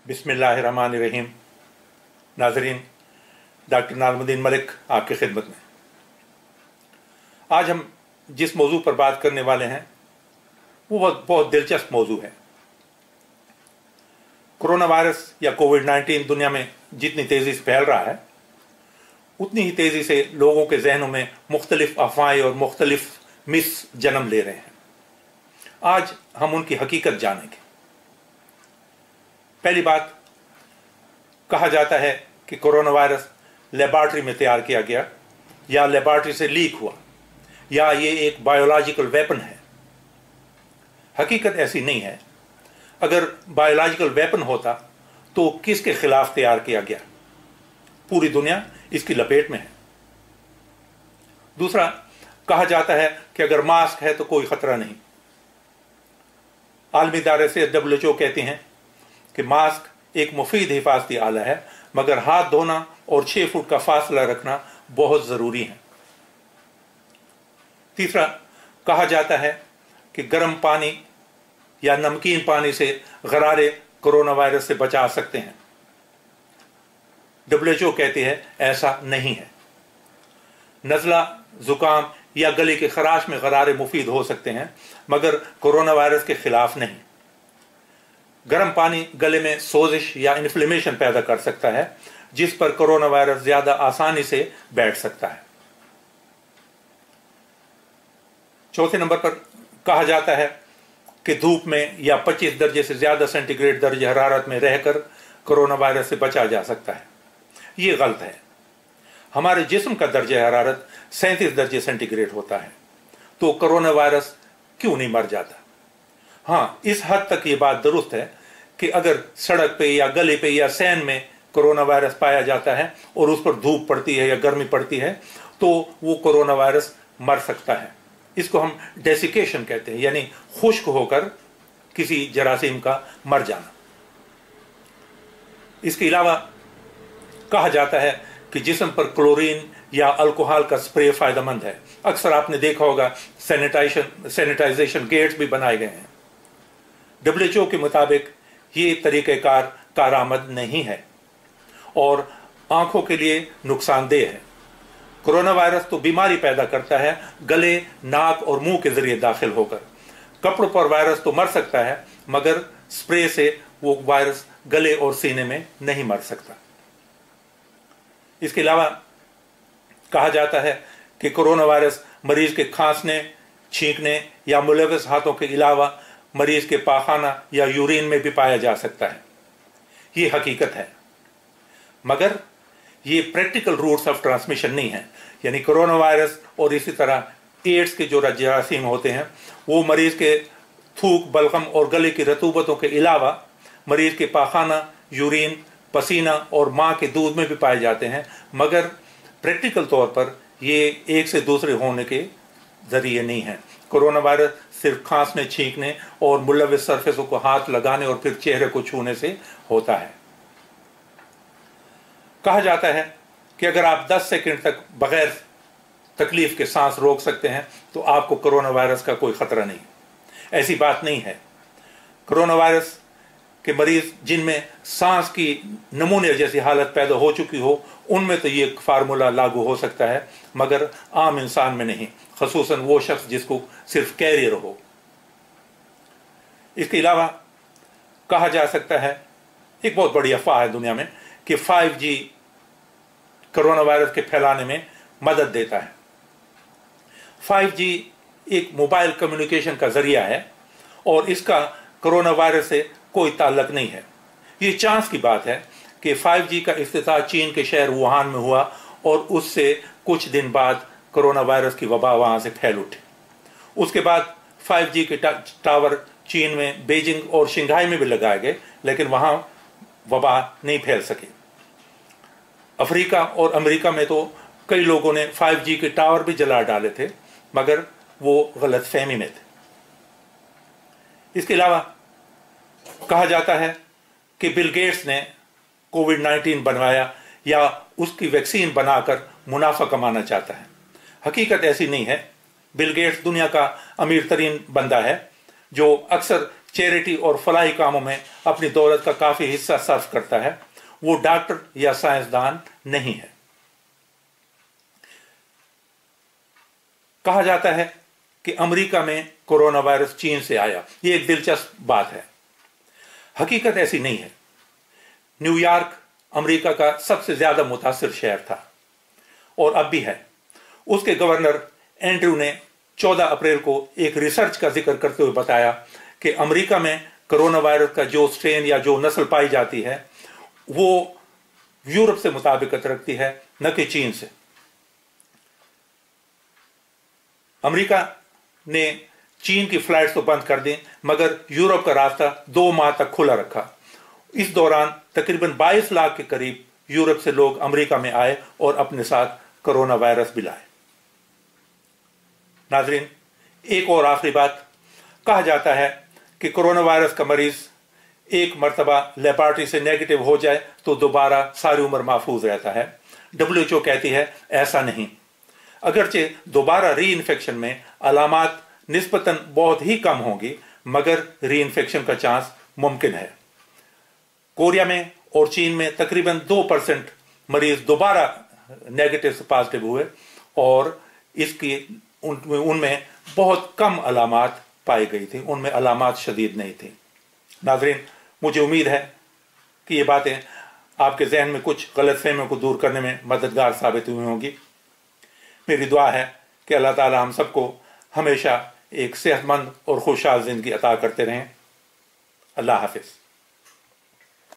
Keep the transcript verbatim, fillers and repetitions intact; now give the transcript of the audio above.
बिस्मिल्लाहिर्रहमानिर्रहीम। नाज़रीन, डॉक्टर नाज़मुद्दीन मलिक आपकी खिदमत में। आज हम जिस मौजू पर बात करने वाले हैं वो बहुत बहुत दिलचस्प मौजू है। कोरोना वायरस या कोविड नाइन्टीन दुनिया में जितनी तेज़ी से फैल रहा है उतनी ही तेज़ी से लोगों के जहनों में मुख्तलिफ अफवाहें और मुख्तलिफ मिस जन्म ले रहे हैं। आज हम उनकी हकीकत जानेंगे। पहली बात, कहा जाता है कि कोरोना वायरस लेबॉर्ट्री में तैयार किया गया या लेबॉर्ट्री से लीक हुआ या ये एक बायोलॉजिकल वेपन है। हकीकत ऐसी नहीं है। अगर बायोलॉजिकल वेपन होता तो किसके खिलाफ तैयार किया गया? पूरी दुनिया इसकी लपेट में है। दूसरा, कहा जाता है कि अगर मास्क है तो कोई खतरा नहीं। आलमी इदारे से डब्ल्यू एच ओ कहते हैं कि मास्क एक मुफीद हिफाजती आला है, मगर हाथ धोना और छह फुट का फासला रखना बहुत जरूरी है। तीसरा, कहा जाता है कि गर्म पानी या नमकीन पानी से गरारे कोरोना वायरस से बचा सकते हैं। डब्ल्यू एच ओ कहती है ऐसा नहीं है। नज़ला, जुकाम या गले की खराश में गरारे मुफीद हो सकते हैं, मगर कोरोना वायरस के खिलाफ नहीं। गर्म पानी गले में सोजिश या इन्फ्लेमेशन पैदा कर सकता है, जिस पर कोरोना वायरस ज्यादा आसानी से बैठ सकता है। चौथे नंबर पर कहा जाता है कि धूप में या पच्चीस दर्जे से ज्यादा सेंटीग्रेड दर्जे हरारत में रहकर कोरोना वायरस से बचा जा सकता है। ये गलत है। हमारे जिस्म का दर्जा हरारत सैंतीस दर्जे सेंटीग्रेड होता है, तो कोरोना वायरस क्यों नहीं मर जाता? हाँ, इस हद तक ये बात दुरुस्त है कि अगर सड़क पे या गले पे या सैन में कोरोना वायरस पाया जाता है और उस पर धूप पड़ती है या गर्मी पड़ती है तो वो कोरोना वायरस मर सकता है। इसको हम डेसिकेशन कहते हैं, यानी खुश्क होकर किसी जरासीम का मर जाना। इसके अलावा कहा जाता है कि जिस्म पर क्लोरीन या अल्कोहल का स्प्रे फायदेमंद है। अक्सर आपने देखा होगा सैनिटाइजेशन सैनिटाइजेशन गेट्स भी बनाए गए हैं। डब्ल्यू एच ओ के मुताबिक ये तरीक़ेकार कारआमद नहीं है और आंखों के लिए नुकसानदेह है। कोरोना वायरस तो बीमारी पैदा करता है गले, नाक और मुंह के जरिए दाखिल होकर। कपड़ों पर वायरस तो मर सकता है, मगर स्प्रे से वो वायरस गले और सीने में नहीं मर सकता। इसके अलावा कहा जाता है कि कोरोना वायरस मरीज के खांसने, छींकने या मुलविस हाथों के अलावा मरीज के पाखाना या यूरिन में भी पाया जा सकता है। ये हकीकत है, मगर ये प्रैक्टिकल रूट्स ऑफ ट्रांसमिशन नहीं है। यानी कोरोना वायरस और इसी तरह एड्स के जो जरासीम होते हैं वो मरीज के थूक, बलगम और गले की रतूबतों के अलावा मरीज के पाखाना, यूरिन, पसीना और माँ के दूध में भी पाए जाते हैं, मगर प्रैक्टिकल तौर पर ये एक से दूसरे होने के जरिए नहीं है। कोरोना वायरस सिर्फ खांसने, छींकने और मुलविस सरफेसों को हाथ लगाने और फिर चेहरे को छूने से होता है। कहा जाता है कि अगर आप दस सेकंड तक बगैर तकलीफ के सांस रोक सकते हैं तो आपको कोरोना वायरस का कोई खतरा नहीं। ऐसी बात नहीं है। कोरोना वायरस के मरीज जिनमें सांस की नमूने जैसी हालत पैदा हो चुकी हो उनमें तो ये फार्मूला लागू हो सकता है, मगर आम इंसान में नहीं, खसूसन वो शख्स जिसको सिर्फ कैरियर हो। इसके अलावा कहा जा सकता है, एक बहुत बड़ी अफवाह है दुनिया में, कि फाइव जी कोरोना वायरस के फैलाने में मदद देता है। फाइव जी एक मोबाइल कम्युनिकेशन का जरिया है और इसका कोरोना वायरस से कोई ताल्लुक नहीं है। ये चांस की बात है कि फाइव जी का इफ्तिताह चीन के शहर वुहान में हुआ और उससे कुछ दिन बाद कोरोना वायरस की वबा वहाँ से फैल उठी। उसके बाद फाइव जी के टा, टावर चीन में बीजिंग और शंघाई में भी लगाए गए, लेकिन वहाँ वबा नहीं फैल सके। अफ्रीका और अमेरिका में तो कई लोगों ने फाइव जी के टावर भी जला डाले थे, मगर वो गलत फहमी में थे। इसके अलावा कहा जाता है कि बिल गेट्स ने कोविड नाइन्टीन बनवाया या उसकी वैक्सीन बनाकर मुनाफा कमाना चाहता है। हकीकत ऐसी नहीं है। बिल गेट्स दुनिया का अमीर तरीन बंदा है जो अक्सर चैरिटी और फलाही कामों में अपनी दौलत का काफी हिस्सा सर्व करता है, वो डॉक्टर या साइंसदान नहीं है। कहा जाता है कि अमेरिका में कोरोना वायरस चीन से आया। ये एक दिलचस्प बात है। हकीकत ऐसी नहीं है। न्यूयॉर्क अमेरिका का सबसे ज्यादा मुतासिर शहर था और अब भी है। उसके गवर्नर एंड्रू ने चौदह अप्रैल को एक रिसर्च का जिक्र करते हुए बताया कि अमेरिका में कोरोना वायरस का जो स्ट्रेन या जो नस्ल पाई जाती है वो यूरोप से मुताबिकत रखती है, न कि चीन से। अमेरिका ने चीन की फ्लाइट्स तो बंद कर दी, मगर यूरोप का रास्ता दो माह तक खुला रखा। इस दौरान तकरीबन बाईस लाख के करीब यूरोप से लोग अमेरिका में आए और अपने साथ कोरोना वायरस भी लाए। नाजरीन, एक और आखिरी बात। कहा जाता है कि कोरोना वायरस का मरीज एक मरतबा लेपार्टी से नेगेटिव हो जाए तो दोबारा सारी उम्र महफूज रहता है। डब्ल्यू एच ओ कहती है ऐसा नहीं। अगरचे दोबारा री इन्फेक्शन में अलामात निस्बतन बहुत ही कम होंगी, मगर री इन्फेक्शन का चांस मुमकिन है। कोरिया में और चीन में तकरीबन दो परसेंट मरीज दोबारा नेगेटिव से पॉजिटिव हुए और इसकी उन, उनमें बहुत कम अलामात पाई गई थी, उनमें अलामात शदीद नहीं थी। नाजरीन, मुझे उम्मीद है कि ये बातें आपके जहन में कुछ गलतफहमियों को दूर करने में मददगार साबित हुई होंगी। मेरी दुआ है कि अल्लाह ताला हम सबको हमेशा एक सेहतमंद और खुशहाल जिंदगी अता करते रहें। अल्लाह हाफिज।